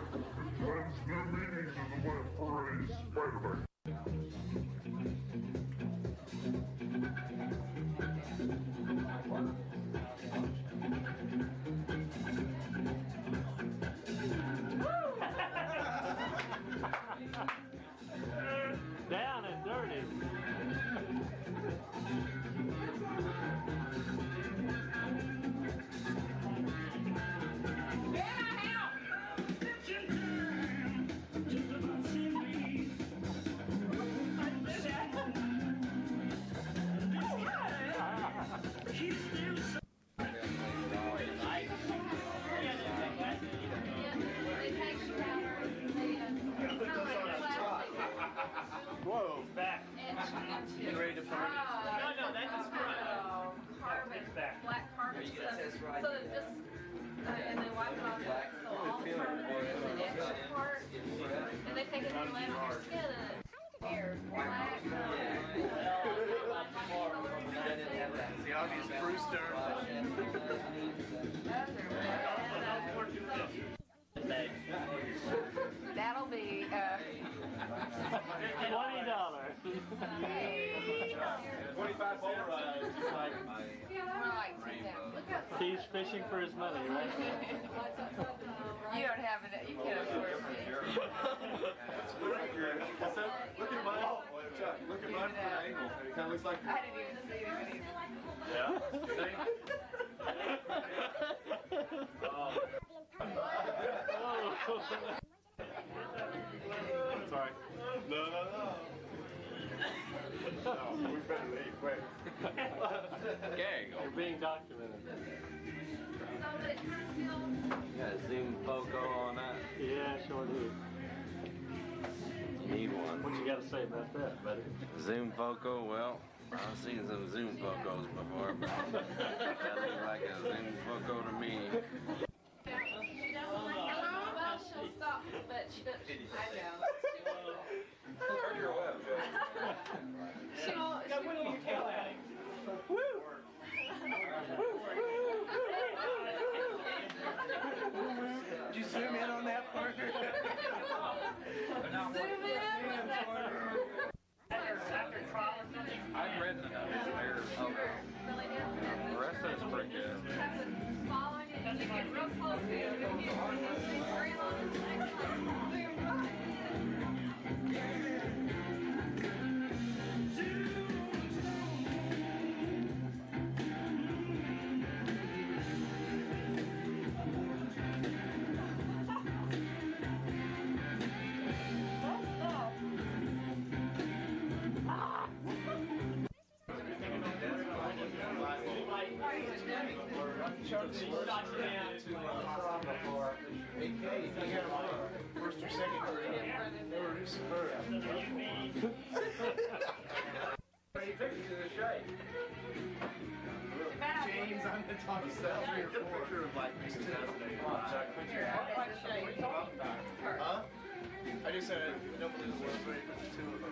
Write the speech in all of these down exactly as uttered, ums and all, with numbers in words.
There's new meanings in the web for a Spider-Man. Down and dirty. Whoa, back. Get ready to party. No, no, that's just Oh, carbon, black carbon stuff. So it just, uh, and they wipe it off. So all the carbon is in the extra part. And they take it and land on your skin and hair, black. The obvious Bruce Dern. That'll be, uh, twenty dollars. Twenty-five polarized. more like sit down. He's fishing for his money, right? You don't have it, you can't afford it. What's that? Look at mine. Oh, Chuck, look at mine from an angle. It kind of looks like. I didn't even see it either. Yeah. Sorry. No, no, no. No, we better leave quick. There you go. You're being documented. Got a zoom foco on that. Yeah, sure do. Need one. What you got to say about that, buddy? Zoom foco, well, I've seen some zoom focos before, but that looks like a zoom foco to me. Well, she'll stop, but she doesn't, I know. Turn your web, She'll, Got wind on your tail at him. Woo! Did you zoom in on that part? zoom in. I've read the rest of it's pretty good. Following it, and you get real close, and you get very long and zoom right. First or second grade. They were superb. James, I'm gonna talk to Sal three or four. Picture of like two thousand eight. Huh? I just said I don't believe the world's ready for the two of us.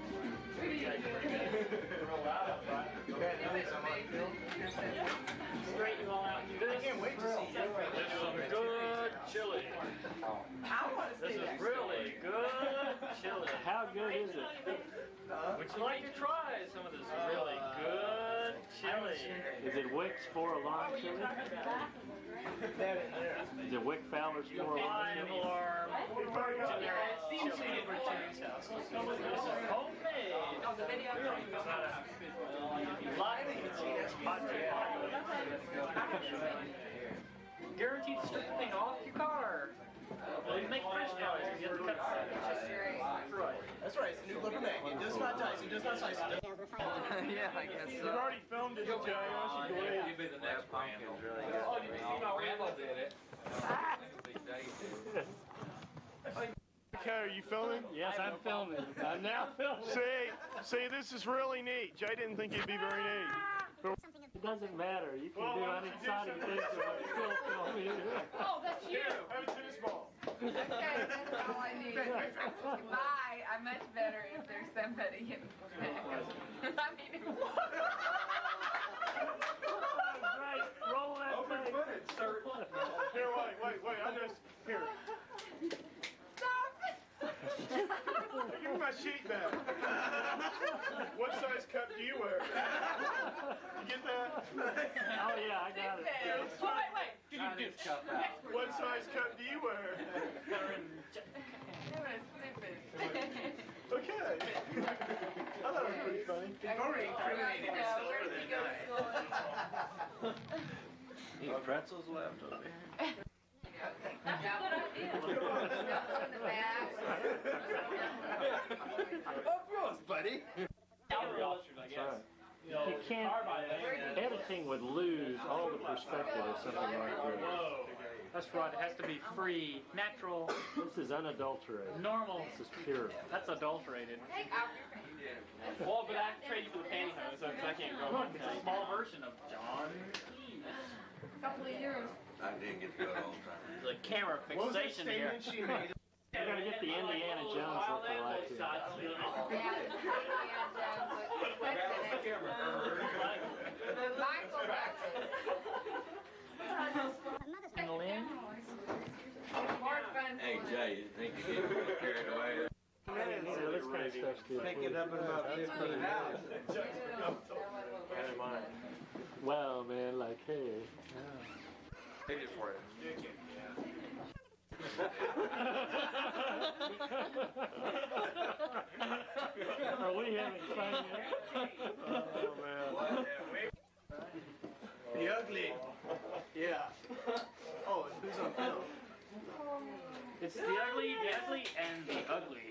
Real loud up front. Bad news, I'm on film. Straighten you all out. I can't wait to see you. This is some good chili. I want to This see is that. really good chili. How good is it? Would you like to try some of this really good chili? Is it Wick's four alarm chili? Is it Wick Fowler's four alarm chili? Five alarm. Generic chili. This is homemade. Oh, the video. Live guaranteed to strip the paint off your car. Well, you make French fries and you have to cut the right. That's right, it's a new look of that. It does not dice, it does not slice, it does. Yeah, I guess so. You've already filmed it, Jay. I should go ahead. You'd be the next pumpkin's really good. Oh, did you see how Randall did it? Okay, are you filming? Yes, I'm filming. I'm now filming. See, see, this is really neat. Jay didn't think it'd be very neat. It doesn't matter. You can Well, do why don't you do unexciting something? things and still film you. Oh, that's you. Here, have a tennis ball. Okay, that's all I need. Bye. I'm much better if there's somebody in the back. I mean, Right, roll that Open thing. footage, sir. Here, wait, wait, wait. I just here. get that? Oh yeah, I got it. Oh, wait, wait. Did you do What size cup do you wear? Okay. I thought it was pretty funny. You've already incriminated yourself for the night. Any pretzels left over here? Of yours, buddy. You can't, editing would lose all the perspective of something like this. That's right, it has to be free, natural, This is unadulterated. normal. This is pure. That's adulterated. Well, but I traded for the pantyhose, so I can't go. Look, it's a small version of John. Couple of years. I didn't get to go the whole time. The camera What was that fixation here. statement she made? You gotta get the Indiana Jones look alike here. Yeah, this is Indiana Jones with Michael Douglas. More fun. Hey, Jay, you think you get carried away? Yeah, this kind of stuff's good. Pick it up in about fifteen minutes. Never mind. Wow, man, like, hey. Take it for you. Are we having fun yet? Oh, man. The ugly. Yeah. Oh, who's on film? It's the ugly, the ugly, and the ugly.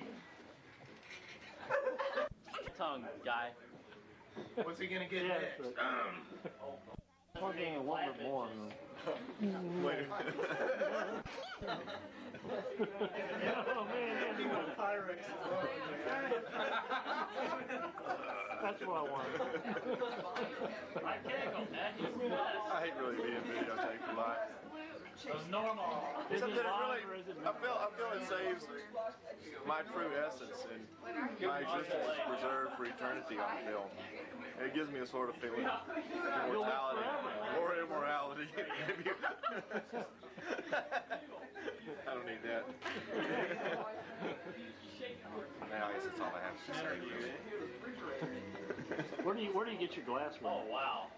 Tongue, guy. What's he gonna get Yeah, next? that's right. We're getting a little bit more. Wait a minute. Oh, man, that's what Pyrex. That's what I wanted. I can't go back. He's the best. I hate really being videotaped a lot. It was normal. Is it Something that live really, or is it I feel, I feel it saves my true essence and my existence is preserved for eternity on film. It gives me a sort of feeling of immortality or immorality. Maybe. I don't need that. Now I guess that's all I have to say. Where do you where do you get your glass from? Oh, wow.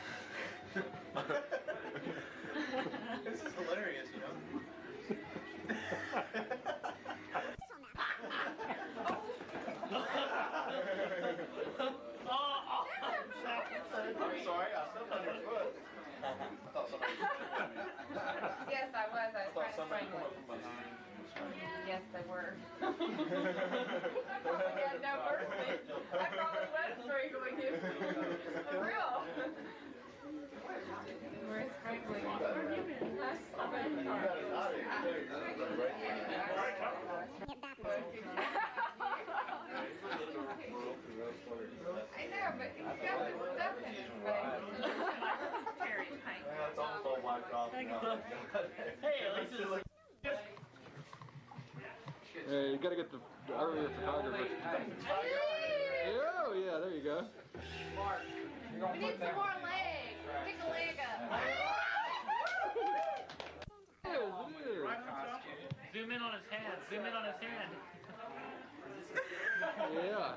This is hilarious, you know? I'm sorry, I stepped on your foot. I thought somebody was Yes, I was. I was I thought trying to somebody strangle come it. up from behind. Yes, they were. I probably had no mercy. I probably was strangling you. For real. We're strangling you. I know, but he's got this stuff in his face. Cherry paint. That's almost all wiped off. Hey, at least it's like... Hey, you gotta get the earlier photographer. Oh, yeah, there you go. We need some more legs. Stick a leg up. There it is. Zoom in on his hand. Zoom in on his hand. Yeah.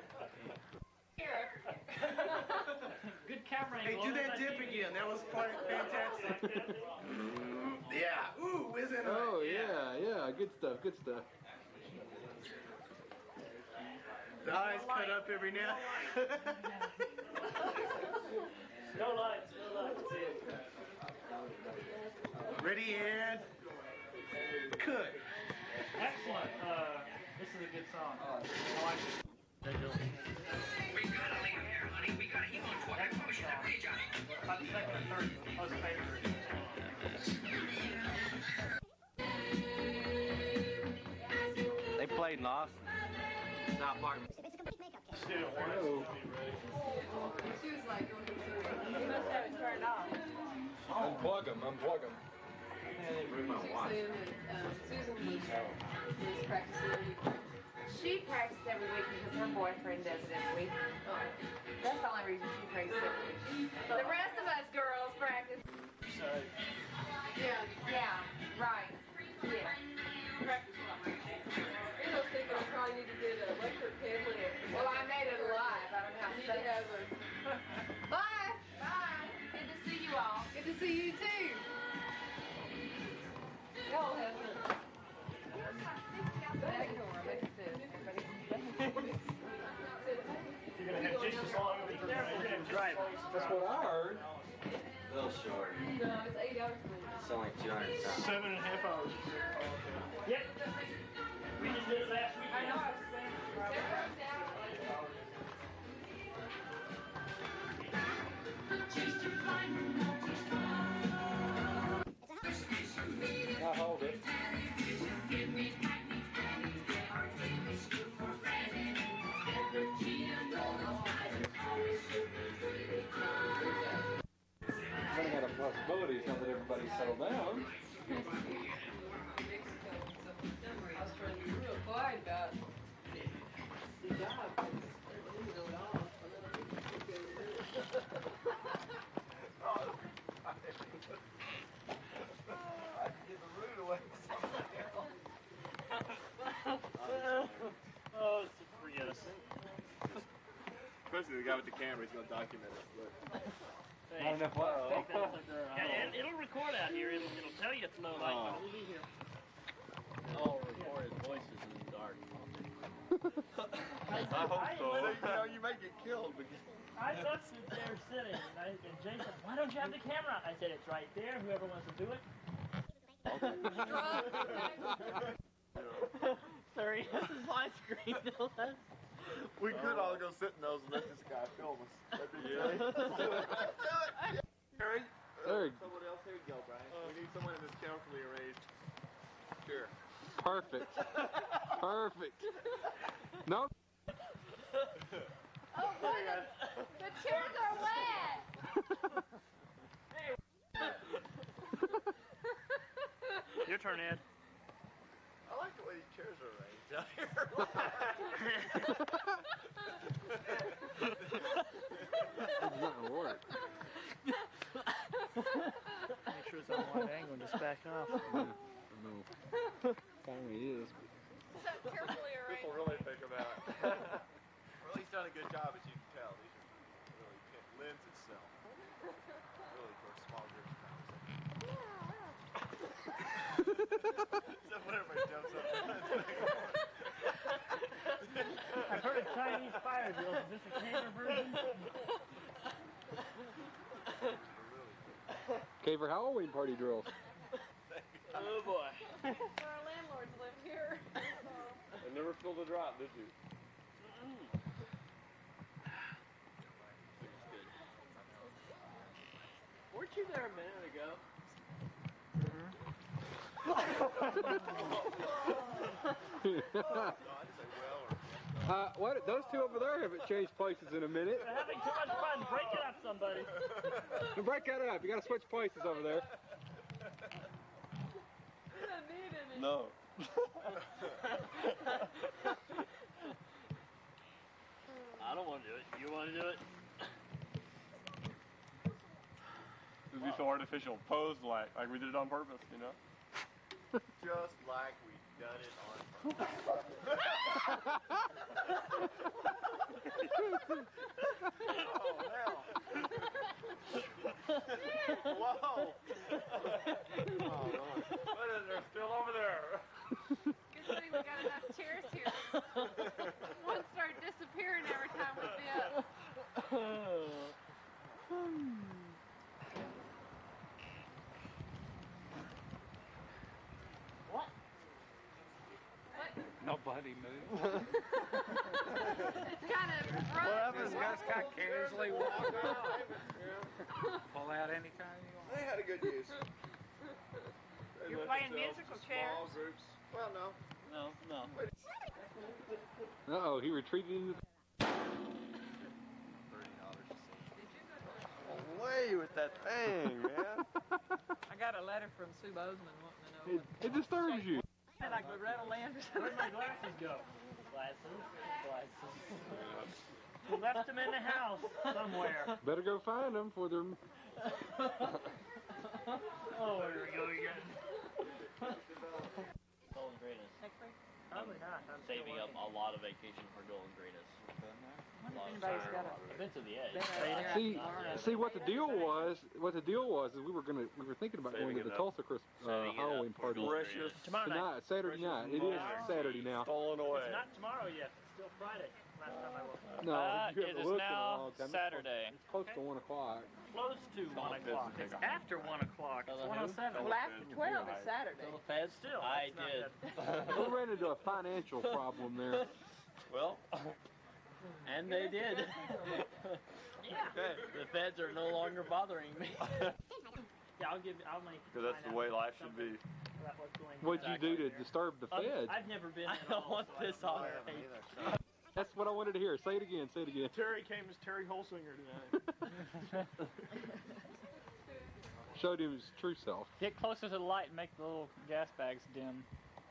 Good camera Hey, angle. do that dip again. That was quite fantastic. Yeah. Ooh, whiz in. Oh, yeah, yeah. Good stuff, good stuff. The eyes cut up every now. No lights, no lights. Ready and cut. Excellent. Uh, this is a good song. I like it. We gotta leave here, honey. We gotta eat on twice. Push that way, Johnny. About the second and third most favorite. They played in Austin. Not Martin. She was like, you must have it turned off. Unplug them, unplug them. Susan, and, um, Susan was, was practicing. She practiced every week because her boyfriend does it every week. That's the only reason she practices every week. The rest of us girls practice. Yeah, yeah, right. Yeah. Practice what? You know, thinking I probably need to get an electric candle. Well, I made it live. I don't know how to set it. see you too. Y'all have fun. You're gonna have just as long as you're gonna drive. That's what I heard. A little short. No, it's eight hours. It's only two hundred pounds. Seven and a half hours. Yep. We just did it last week. I know. I was saying. I'll hold it. Running out of possibilities now that everybody's settled down. I was trying to be real quiet about the job. Oh, forget us. Especially the guy with the camera, he's gonna document it. But Not enough what? Yeah, it, it'll record out here. It'll, it'll tell you it's low light, but it'll be here. All recorded voices in the dark. I hope so. You know, you may get killed because. I looked there sitting, and, I, and Jay said, "Why don't you have the camera?" I said, "It's right there. Whoever wants to do it." Sorry, this is my screen. We could all go sit in those and let this guy film us. That'd be great. Harry? There. Someone else? Here you go, Brian. We need someone in this carefully arranged. Here. Perfect. Perfect. No. Oh, boy, the, the chairs are wet. Your turn, Ed. I like the way these chairs are arranged out here. It's not gonna work. Make sure it's on a wide angle and just back off. No. No. Finally is. So carefully arranged. People really think about it. Well, he's done a good job, as you can tell. These are really it lends itself really for a small group of conversation. Except when everybody jumps up. I've heard of Chinese fire drills. Is this a camera version? Caver Halloween party drills. Oh boy. Our landlords live here. I never filled a drop, did you? Weren't you there a minute ago? uh, what? Those two over there haven't changed places in a minute. We're having too much fun. Break it up, somebody. Break that up. You gotta switch places over there. You don't need any. No. I don't want to do it. You want to do it? It'd be so artificial, posed like, like we did it on purpose, you know? Just like we've done it on purpose. Oh, hell. Whoa. Oh, Lord. What is there still over there? Good thing we got enough chairs here. One start disappearing every time we dip. What? What? Nobody moved. It's kind of rough. What happens? Guys kind of casually walk out. Pull out any kind you want. They had a good use. They You're let playing themselves musical to small chairs? groups. Well, no. No, no. Uh-oh, he retreated into the... thirty dollars a seat. Away with that thing, man. I got a letter from Sue Bozeman wanting to know It, it disturbs you. what, like Loretta Landers. Where'd my glasses go? Glasses? Glasses. We left them in the house somewhere. Better go find them for them. Oh, here we go again. Golden Greatest. Probably not. I'm Saving still up a lot of vacation for Golden Greatest. Anybody's got a. I've been to the edge. See, see what the deal was. What the deal was is we were gonna we were thinking about going to the Tulsa Christmas uh, Halloween party Tomorrow night. tonight, Saturday night. It is Saturday now. Stolen away. It's not tomorrow yet. It's still Friday. Last time I looked. No, Uh, you it haven't is looked in a now long time. Saturday. It's close to one o'clock. Close to one o'clock. It's after one o'clock. It's one oh seven. Well, after twelve is Saturday. Feds Still, I it's not did. We ran into a financial problem there. Well, and they did. Yeah. The feds are no longer bothering me. Yeah, I'll give. I'll make. Because that's the way life should be. About what's going on. What'd you do to disturb the Um, feds? I've never been. I in don't all, want so I this don't on know. tape. That's what I wanted to hear. Say it again. Say it again. Terry came as Terry Holsinger tonight. Showed him his true self. Get closer to the light and make the little gas bags dim.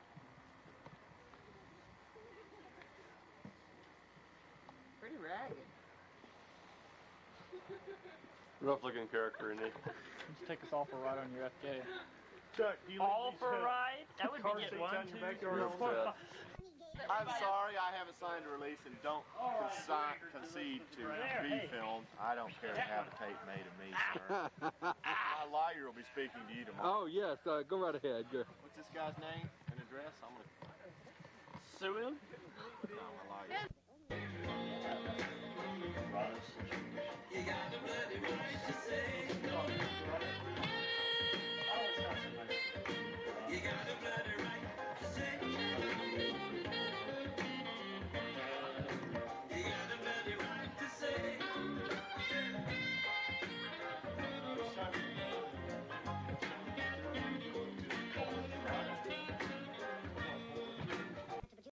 Pretty ragged. Rough looking character, isn't he? Let's take us all for a ride on your F K. Chuck, do you All leave for these, a ride? That would car be get seats one, out in two, your backyard three, all the four, time? five. I'm sorry, I haven't signed a release and don't consi- concede to be filmed. I don't care to have a tape made of me, sir. My lawyer will be speaking to you tomorrow. Oh yes, uh, go right ahead. Go. What's this guy's name and address? I'm gonna Sue him? no, my lawyer. You got the bloody right to say. You got the bloody right.